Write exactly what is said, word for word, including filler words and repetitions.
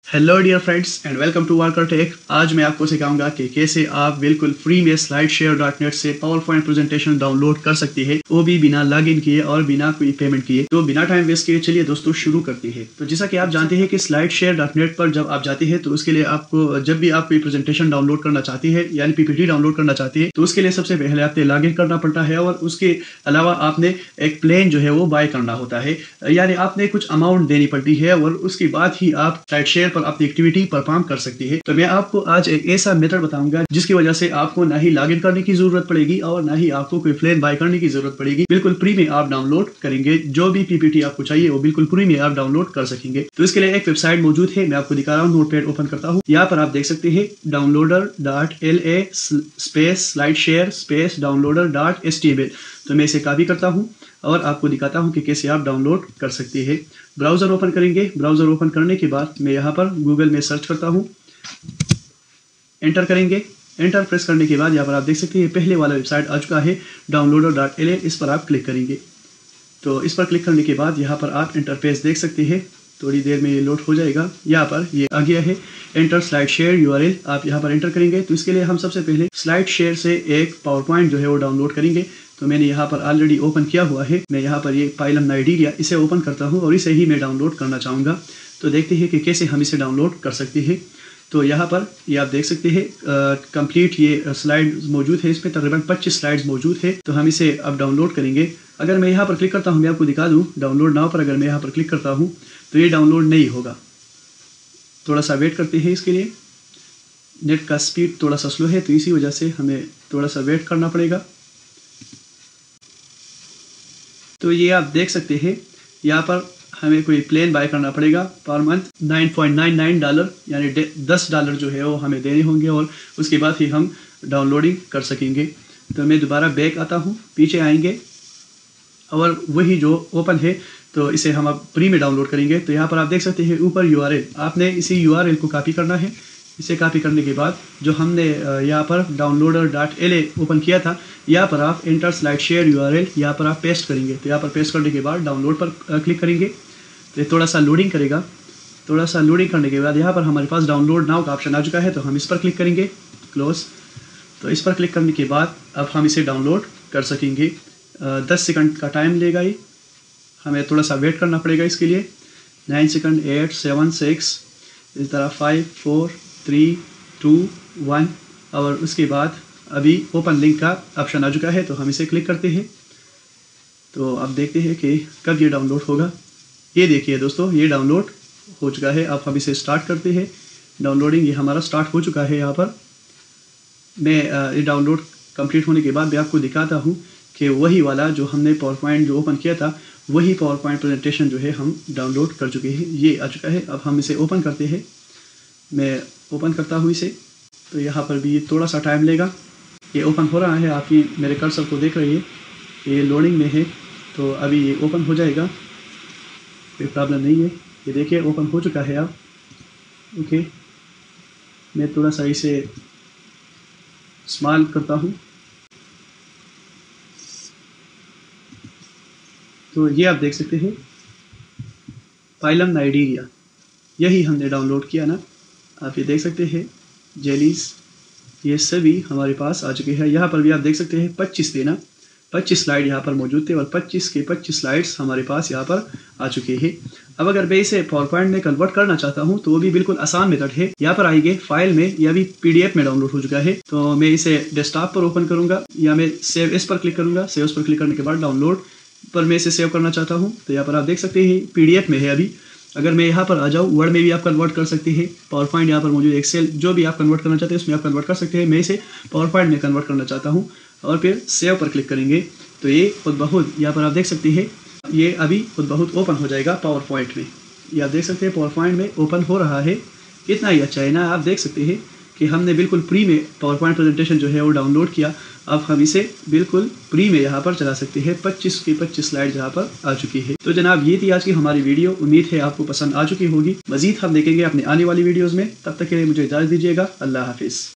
Hello dear friends and welcome to worker tech. आज मैं आपको सिखाऊंगा कि कैसे आप बिल्कुल फ्री में स्लाइड शेयर डॉट नेट से पावर पॉइंट प्रेजेंटेशन डाउनलोड कर सकते हैं, वो भी बिना लॉगिन किए और बिना कोई पेमेंट किए। तो बिना टाइम वेस्ट किए चलिए दोस्तों शुरू करते हैं। तो जैसा कि आप जानते हैं कि स्लाइड शेयर डॉट नेट पर जब आप जाते हैं तो उसके लिए आपको जब भी आप कोई प्रेजेंटेशन डाउनलोड करना चाहते हैं यानी पीपीटी डाउनलोड करना चाहते हैं तो उसके लिए सबसे पहले आपने लॉगिन करना पड़ता है और उसके अलावा आपने एक प्लेन जो है वो बाय करना होता है, यानी आपने कुछ अमाउंट देनी पड़ती है और उसके बाद ही आप स्लाइड शेयर पर अपनी एक्टिविटी परफॉर्म कर सकती है। तो मैं आपको आज एक ऐसा मेथड बताऊंगा जिसकी वजह से आपको ना ही लॉगिन करने की जरूरत पड़ेगी और ना ही आपको कोई प्लेन बाय करने की जरूरत पड़ेगी। बिल्कुल फ्री में आप डाउनलोड करेंगे, जो भी पीपीटी आपको चाहिए वो बिल्कुल फ्री में आप डाउनलोड कर सकेंगे। तो इसके लिए एक वेबसाइट मौजूद है, मैं आपको दिखा रहा हूँ। नोटपैड ओपन करता हूँ, यहाँ पर आप देख सकते हैं downloader dot L A space slide share space downloader dot H T M L. तो मैं इसे कॉपी करता हूँ और आपको दिखाता हूँ कि कैसे आप डाउनलोड कर सकते हैं। ब्राउजर ओपन करेंगे, ब्राउजर ओपन करने के बाद मैं यहाँ पर गूगल में सर्च करता हूँ, एंटर करेंगे। एंटर प्रेस करने के बाद यहाँ पर आप देख सकते हैं पहले वाला वेबसाइट आ चुका है डाउनलोडर डॉट एल ए। इस पर आप क्लिक करेंगे। तो इस पर क्लिक करने के बाद यहाँ पर आप इंटरफेस देख सकते हैं, थोड़ी देर में ये लोड हो जाएगा। यहाँ पर ये आ गया है एंटर स्लाइड शेयर यूआरएल, आप यहाँ पर एंटर करेंगे। तो इसके लिए हम सबसे पहले स्लाइड शेयर से एक पावर पॉइंट जो है वो डाउनलोड करेंगे। तो मैंने यहाँ पर ऑलरेडी ओपन किया हुआ है, मैं यहाँ पर ये पाइलम नाइजीरिया इसे ओपन करता हूँ और इसे ही मैं डाउनलोड करना चाहूँगा। तो देखते हैं कि कैसे हम इसे डाउनलोड कर सकते हैं। तो यहाँ पर ये आप देख सकते हैं कंप्लीट ये स्लाइड मौजूद है, इसमें तकरीबन पच्चीस स्लाइड्स मौजूद है। तो हम इसे अब डाउनलोड करेंगे। अगर मैं यहाँ पर क्लिक करता हूँ, मैं आपको दिखा दूँ डाउनलोड नाउ पर अगर मैं यहाँ पर क्लिक करता हूँ तो ये डाउनलोड नहीं होगा। थोड़ा सा वेट करते हैं, इसके लिए नेट का स्पीड थोड़ा सा स्लो है तो इसी वजह से हमें थोड़ा सा वेट करना पड़ेगा। तो ये आप देख सकते हैं यहाँ पर हमें कोई प्लेन बाय करना पड़ेगा पर month nine point nine nine dollar यानी दस डॉलर जो है वो हमें देने होंगे और उसके बाद ही हम डाउनलोडिंग कर सकेंगे। तो मैं दोबारा बैक आता हूँ, पीछे आएंगे और वही जो ओपन है तो इसे हम अब प्री में डाउनलोड करेंगे। तो यहाँ पर आप देख सकते हैं ऊपर यूआरएल, आपने इसी यूआरएल को कॉपी करना है। इसे कॉपी करने के बाद जो हमने यहाँ पर downloader dot L A open किया था, यहाँ पर आप एंटर स्लाइड शेयर यूआरएल यहाँ पर आप पेस्ट करेंगे। तो यहाँ पर पेस्ट करने के बाद डाउनलोड पर क्लिक करेंगे। तो ये थोड़ा सा लोडिंग करेगा। थोड़ा सा लोडिंग करने के बाद यहाँ पर हमारे पास डाउनलोड नाउ का ऑप्शन आ चुका है, तो हम इस पर क्लिक करेंगे, क्लोज। तो इस पर क्लिक करने के बाद अब हम इसे डाउनलोड कर सकेंगे। दस सेकंड का टाइम लेगा, ये हमें थोड़ा सा वेट करना पड़ेगा इसके लिए। Nine second, eight, seven, six, इस तरह five, four, three, two, one. और उसके बाद अभी ओपन लिंक का ऑप्शन आ चुका है, तो हम इसे क्लिक करते हैं। तो अब देखते हैं कि कब ये डाउनलोड होगा। ये देखिए दोस्तों, ये डाउनलोड हो चुका है। अब हम इसे स्टार्ट करते हैं। डाउनलोडिंग ये हमारा स्टार्ट हो चुका है। यहाँ पर मैं ये डाउनलोड कंप्लीट होने के बाद मैं आपको दिखाता हूँ कि वही वाला जो हमने पावर पॉइंट जो ओपन किया था वही पावर पॉइंट प्रेजेंटेशन जो है हम डाउनलोड कर चुके हैं। ये आ चुका है। अब हम इसे ओपन करते हैं। मैं ओपन करता हूँ इसे। तो यहाँ पर भी ये थोड़ा सा टाइम लेगा। ये ओपन हो रहा है, आप ये मेरे कर्सर को देख रही है, ये लोडिंग में है। तो अभी ये ओपन हो जाएगा, कोई प्रॉब्लम नहीं है। ये देखिए ओपन हो चुका है अब। ओके, मैं थोड़ा सा इसे स्मॉल करता हूँ। तो ये आप देख सकते हैं पाइलम नाइजीरिया, यही हमने डाउनलोड किया ना। आप ये देख सकते हैं जेलीज, ये सभी हमारे पास आ चुके हैं। यहाँ पर भी आप देख सकते हैं पच्चीस थे ना, पच्चीस स्लाइड यहाँ पर मौजूद थे और पच्चीस के पच्चीस स्लाइड्स हमारे पास यहाँ पर आ चुके हैं। अब अगर मैं इसे पावर पॉइंट में कन्वर्ट करना चाहता हूँ तो वो भी बिल्कुल आसान मेथड है। यहाँ पर आएंगे फाइल में, यह भी पीडीएफ में डाउनलोड हो चुका है। तो मैं इसे डेस्कटॉप पर ओपन करूंगा या मैं सेव इस पर क्लिक करूंगा। सेव इस पर क्लिक करने के बाद डाउनलोड पर मैं इसे सेव करना चाहता हूँ। तो यहाँ पर आप देख सकते हैं पीडीएफ में है अभी। अगर मैं यहाँ पर आ जाऊँ, वर्ड में भी आप कन्वर्ट कर सकते हैं। पावर पॉइंट यहाँ पर मौजूद, एक्सेल, जो भी आप कन्वर्ट करना चाहते हैं उसमें आप कन्वर्ट कर सकते हैं। मैं इसे पावर पॉइंट में कन्वर्ट करना चाहता हूँ और फिर सेव पर क्लिक करेंगे। तो ये खुद बहुत यहाँ पर आप देख सकते हैं ये अभी खुद बहुत ओपन हो जाएगा पावर पॉइंट में। ये आप देख सकते हैं पावर पॉइंट में ओपन हो रहा है। इतना ही अच्छा है ना। आप देख सकते हैं कि हमने बिल्कुल फ्री में पावर पॉइंट प्रेजेंटेशन जो है वो डाउनलोड किया। अब हम इसे बिल्कुल फ्री में यहाँ पर चला सकते हैं। पच्चीस की पच्चीस स्लाइड यहाँ पर आ चुकी है। तो जनाब ये थी आज की हमारी वीडियो, उम्मीद है आपको पसंद आ चुकी होगी। मजीद हम देखेंगे अपने आने वाली वीडियोज़ में। तब तक के लिए मुझे इजाज़त दीजिएगा। अल्लाह हाफिज़।